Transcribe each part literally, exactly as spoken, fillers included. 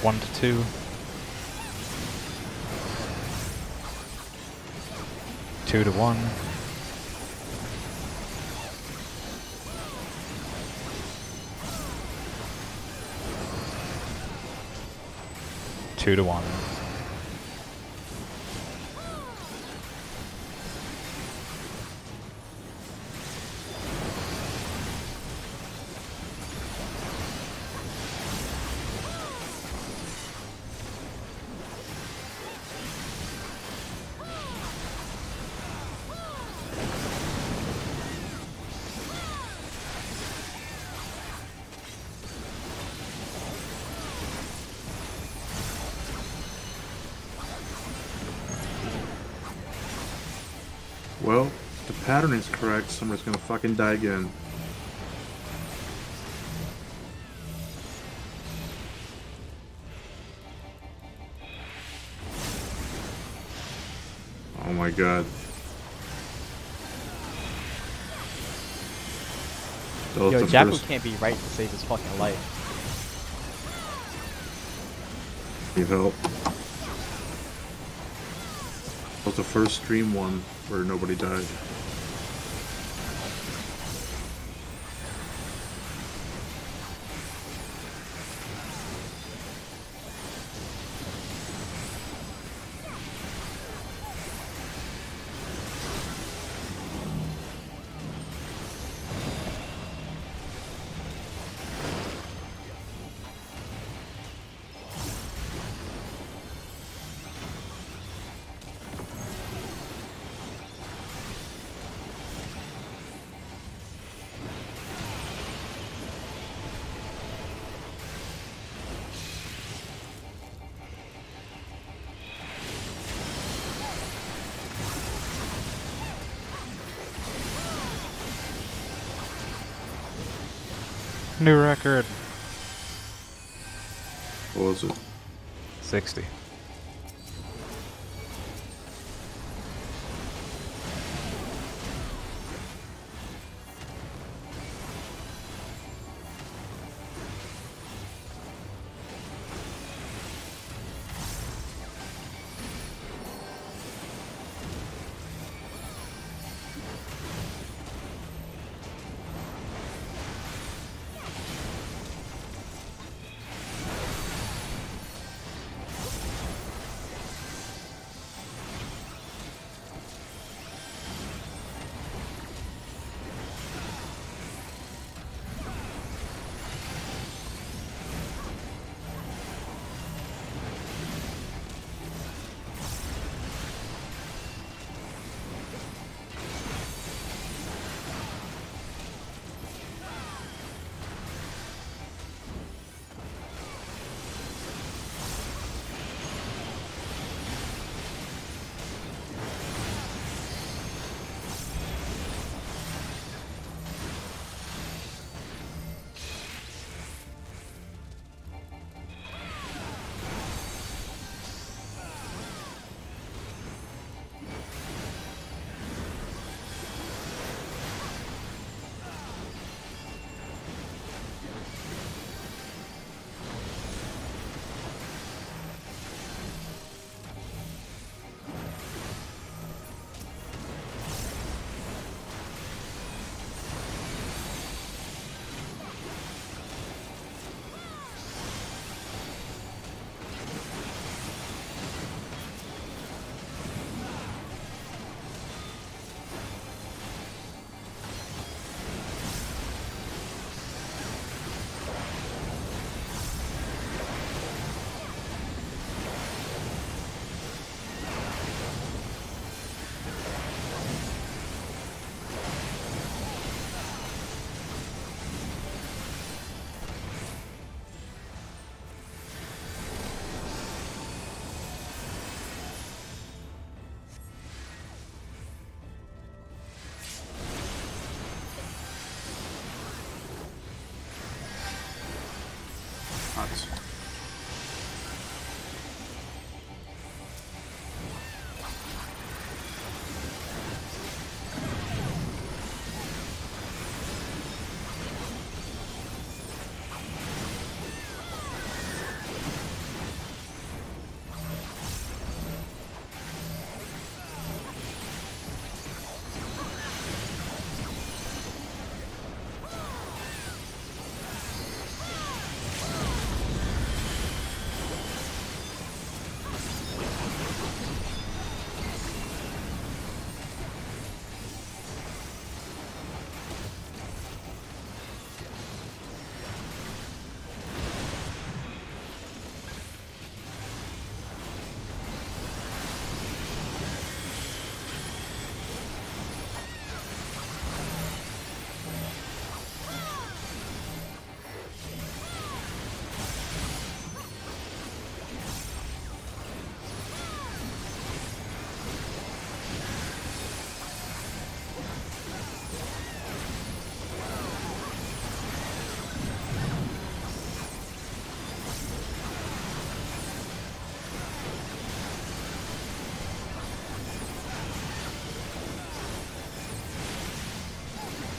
one to two. Two to one. Two to one. Well, if the pattern is correct, Summer's gonna fucking die again. Oh my god. That was Yo, the Japu first- can't be right to save his fucking life. Need help. That was the first stream one where nobody died. New record. What was it? sixty.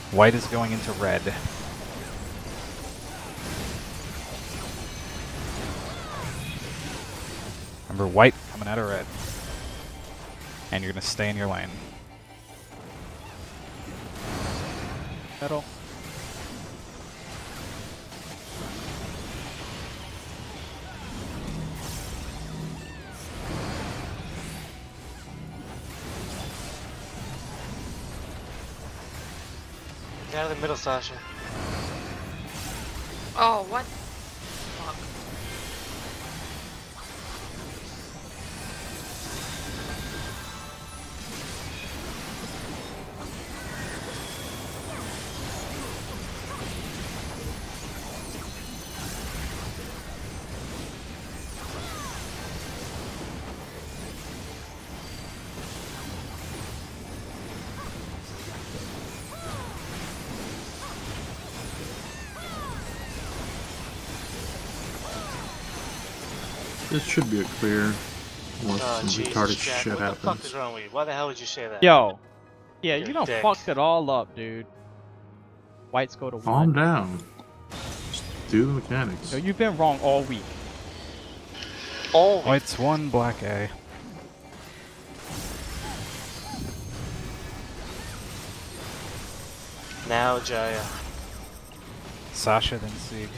White is going into red. Remember, white coming out of red. And you're going to stay in your lane. Metal. Get out of the middle, Sasha. Oh, what? Fuck. This should be a clear. Unless Oh, some Jesus, retarded Jack. shit What the happens. fuck is wrong with you? Why the hell would you say that? Yo. Yeah, You're you a done dick. fucked it all up, dude. Whites go to Calm one. down. Just do the mechanics. Yo, you've been wrong all week. Oh, White's one, black A. now Jaya. Sasha, then Sieg.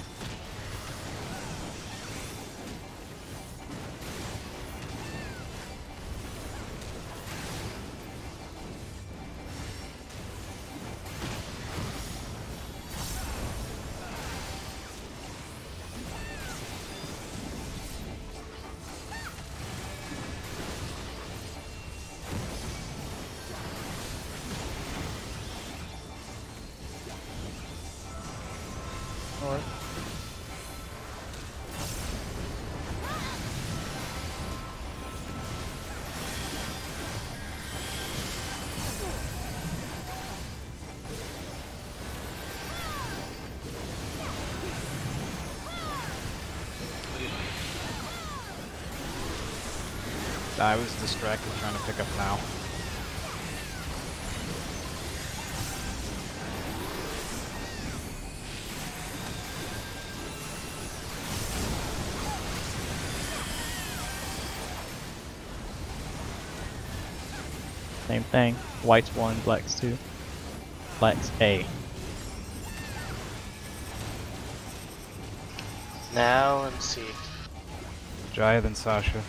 North. I was distracted trying to pick up now. Same thing. White's one, black's two. Black's A. Now and see. Jaya, then Sasha.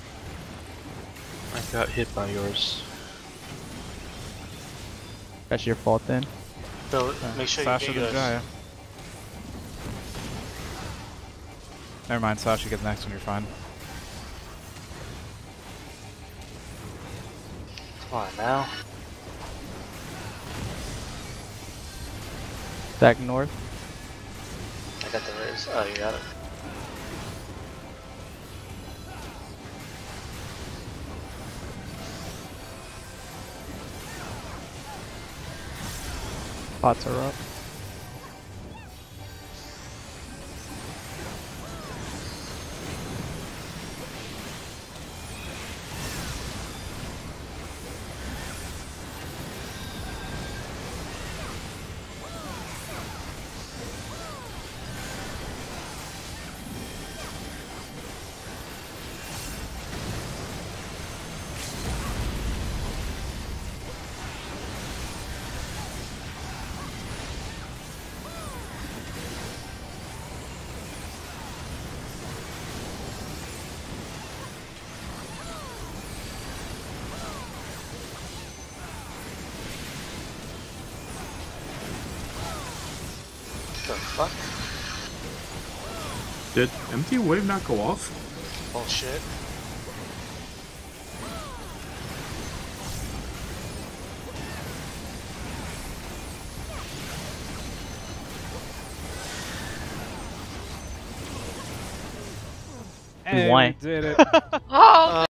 I got hit by yours. That's your fault then. So Uh, make sure Sasha, you get then yours. Jaya. Never mind, Sasha gets next one, you're fine. Come on now. Back north. I got the raise. Oh, you got it. Pots are up. The fuck? Did empty wave not go off? Bullshit. And won. we did it. Oh,